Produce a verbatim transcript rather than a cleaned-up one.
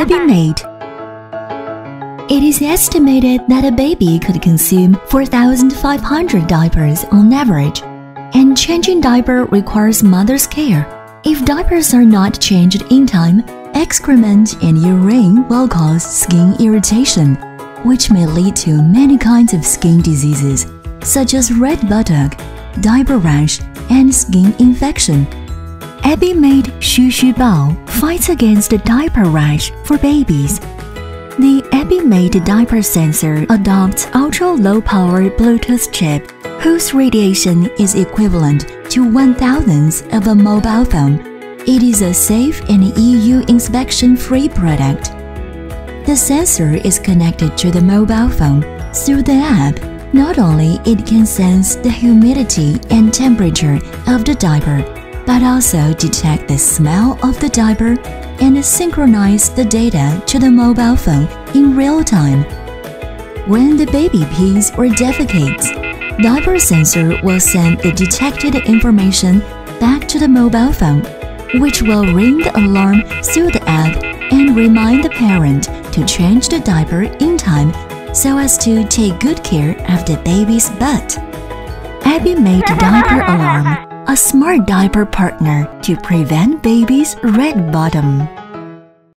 Abby-Made. It is estimated that a baby could consume four thousand five hundred diapers on average, and changing diaper requires mother's care. If diapers are not changed in time, excrement and urine will cause skin irritation, which may lead to many kinds of skin diseases, such as red buttock, diaper rash, and skin infection. Abby-Made Xu Xu Bao fights against diaper rash for babies. The Abby-Made diaper sensor adopts ultra-low-power Bluetooth chip, whose radiation is equivalent to one thousandth of a mobile phone. It is a safe and E U inspection-free product. The sensor is connected to the mobile phone through the app. Not only it can sense the humidity and temperature of the diaper, but also detect the smell of the diaper and synchronize the data to the mobile phone in real time. When the baby pees or defecates, diaper sensor will send the detected information back to the mobile phone, which will ring the alarm through the app and remind the parent to change the diaper in time so as to take good care of the baby's butt. Abby-Made Diaper Alarm, a smart diaper partner to prevent baby's red bottom.